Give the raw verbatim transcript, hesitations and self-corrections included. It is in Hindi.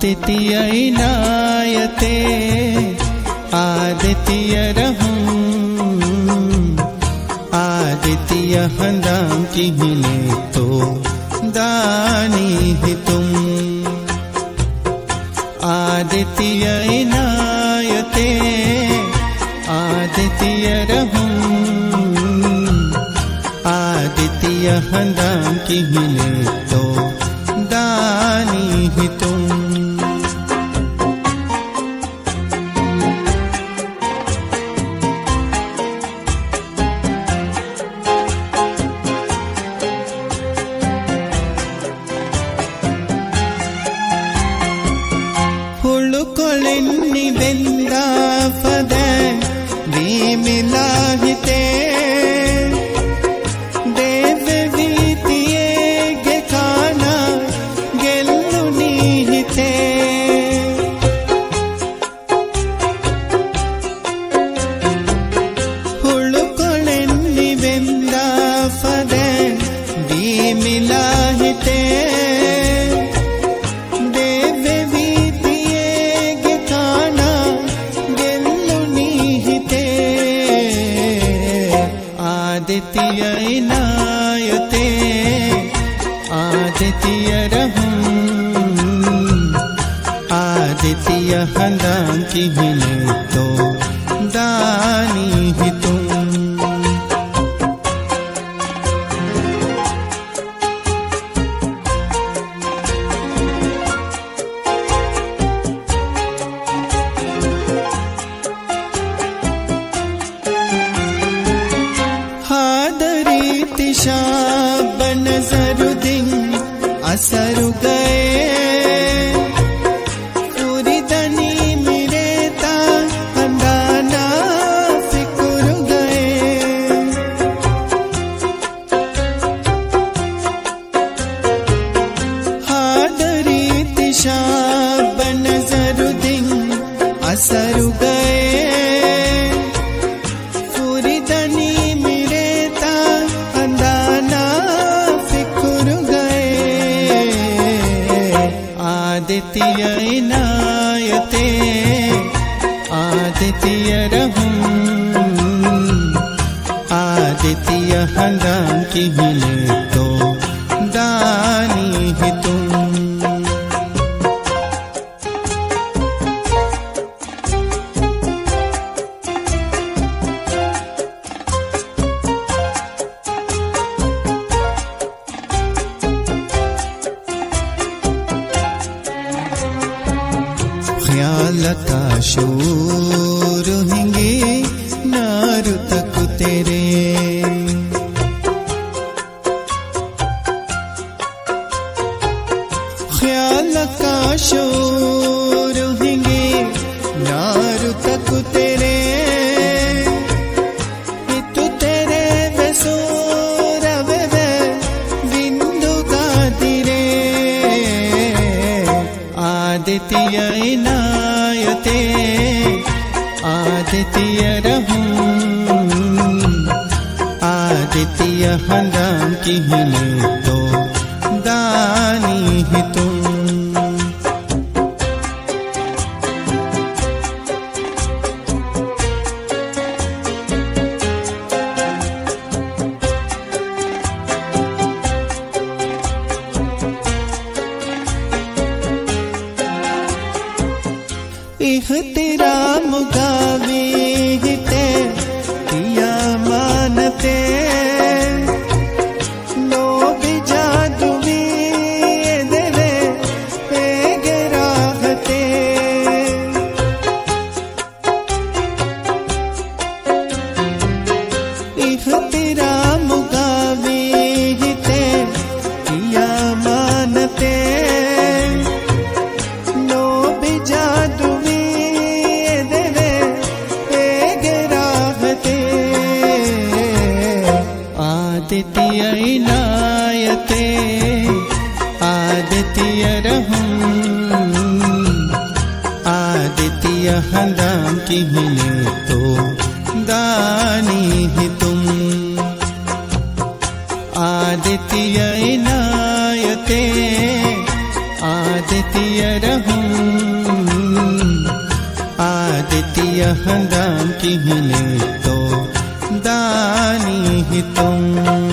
आदित्यनायते आदित्यरहं आदित्य हंदाम किहिले तो दानी ही तुम आदित्यनायते आदित्यरहं आदित्य हंदाम किहिले तो दानी ही तुम ಹುಳುಕೊಳೆನ್ನಿ ಬೆಂದ ಪದ ವಿಮಿಲಾಹಿತೆ ದೇವ ವೀತಿಯೇಗೆ ಕಾಣ ಗೆಲ್ಲು ನೀಹಿತೆ ಹುಳುಕೊಳೆನ್ನಿ ಬೆಂದ ಪದ ವಿಮಿಲಾಹಿತೆ आदित्यनायते आदित्यरहं आदित्य हंदाम किहिले तो दानी ही तुम शाब नजरुद्दीन असरु गए पूरी दनी मिरेता अंदाना फिकुर गए हादरी शाब नजरुद्दीन असरु गए पूरी दनी आदित्यनायते आदित्यरहं आदित्य हंदाम किहिले तो दानी ही तुम ख्याल का शोर हिंगे नारु तक तेरे ख्याल का शोर हिंगे नारु तक तेरे तू तेरे बेसोर वे बिंदु का तिरे आदित्यनायते आदित्यरहं आदित्य हंदाम किहिले तो दानी ही तुम इहतिराम गावे हिते किया मानते नो भी जादुवी देवे एगराहते इहतिराम गावे हिते किया मानते नो भी जादू आदित्यनायते आदित्यरहं आदित्य हंदाम किहिले तो दानी ही तुम आदित्यनायते आदित्य रहूं आदित्य हंदाम किहने तो दानी ही तुम।